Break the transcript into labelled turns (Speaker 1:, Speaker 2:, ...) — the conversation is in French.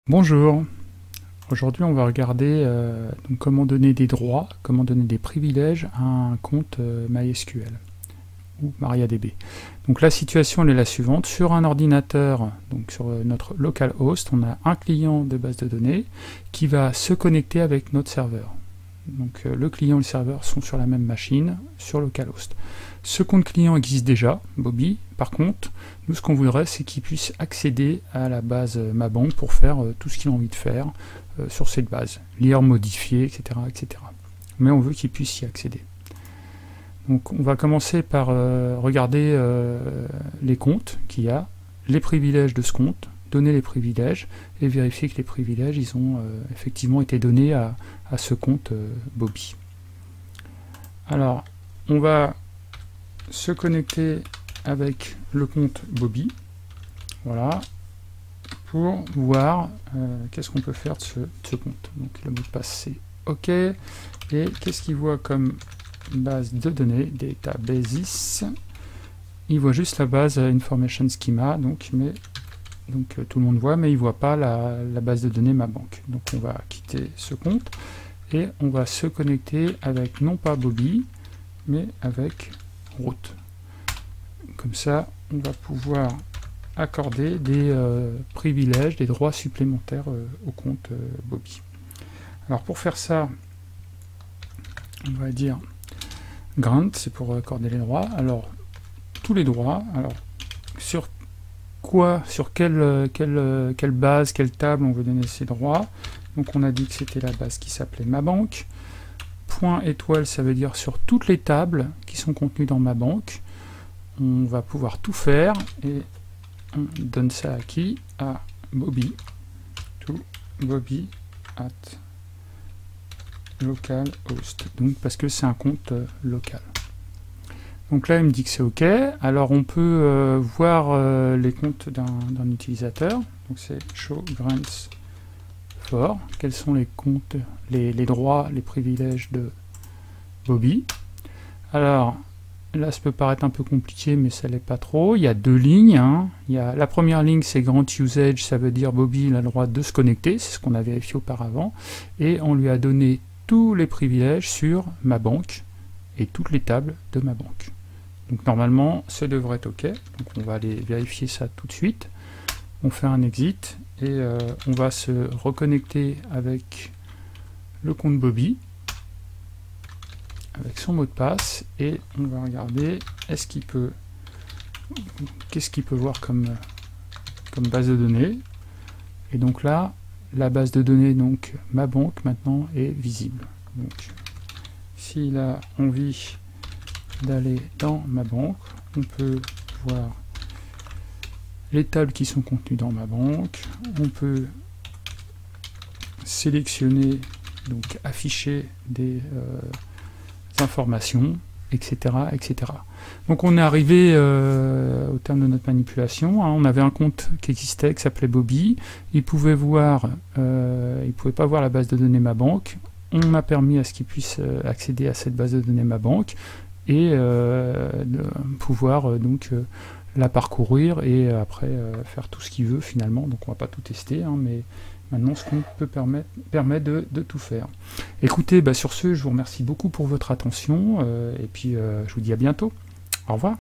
Speaker 1: Bonjour, aujourd'hui on va regarder donc comment donner des droits, comment donner des privilèges à un compte MySQL ou MariaDB. Donc la situation elle est la suivante, sur un ordinateur, donc sur notre localhost, on a un client de base de données qui va se connecter avec notre serveur. Donc le client et le serveur sont sur la même machine, sur localhost. Ce compte client existe déjà, Bobby. Par contre, nous ce qu'on voudrait, c'est qu'il puisse accéder à la base MaBank pour faire tout ce qu'il a envie de faire sur cette base. Lire, modifier, etc., etc. Mais on veut qu'il puisse y accéder. Donc on va commencer par regarder les comptes qu'il y a, les privilèges de ce compte, donner les privilèges et vérifier que les privilèges ils ont effectivement été donnés à ce compte Bobby. Alors on va se connecter avec le compte Bobby, voilà, pour voir qu'est-ce qu'on peut faire de ce compte. Donc le mot de passe c'est OK, et qu'est-ce qu'il voit comme base de données, databases. Il voit juste la base information schema, donc tout le monde voit, mais il voit pas la base de données MaBank. Donc on va quitter ce compte et on va se connecter avec non pas Bobby, mais avec root. Comme ça, on va pouvoir accorder des privilèges, des droits supplémentaires au compte Bobby. Alors pour faire ça, on va dire grant, c'est pour accorder les droits. Alors tous les droits, alors sur quoi, sur quelle base, quelle table on veut donner ces droits. Donc on a dit que c'était la base qui s'appelait MaBank. Point étoile, ça veut dire sur toutes les tables qui sont contenues dans MaBank. On va pouvoir tout faire et on donne ça à qui? À Bobby. To Bobby at localhost. Donc parce que c'est un compte local. Donc là il me dit que c'est OK. Alors on peut voir les comptes d'un utilisateur. Donc c'est show grants for. Quels sont les comptes, les droits, les privilèges de Bobby. Alors là, ça peut paraître un peu compliqué, mais ça l'est pas trop. Il y a deux lignes. Hein. Il y a, la première ligne, c'est Grant Usage, ça veut dire Bobby il a le droit de se connecter, c'est ce qu'on a vérifié auparavant. Et on lui a donné tous les privilèges sur MaBank et toutes les tables de MaBank. Donc normalement, ça devrait être OK. Donc on va aller vérifier ça tout de suite. On fait un exit et on va se reconnecter avec le compte Bobby, avec son mot de passe, et on va regarder est-ce qu'il peut, qu'est-ce qu'il peut voir comme base de données. Et donc là, la base de données, donc MaBank maintenant est visible. Donc s'il a envie d'aller dans MaBank, on peut voir les tables qui sont contenues dans MaBank, on peut sélectionner, donc afficher des informations, etc., etc. Donc on est arrivé au terme de notre manipulation. Hein. On avait un compte qui existait, qui s'appelait Bobby. Il pouvait voir, il pouvait pas voir la base de données MaBank. On a permis à ce qu'il puisse accéder à cette base de données MaBank et de pouvoir donc la parcourir et après faire tout ce qu'il veut finalement. Donc on va pas tout tester, hein, mais maintenant, ce qu'on peut permet de tout faire. Écoutez, sur ce, je vous remercie beaucoup pour votre attention, et puis je vous dis à bientôt. Au revoir.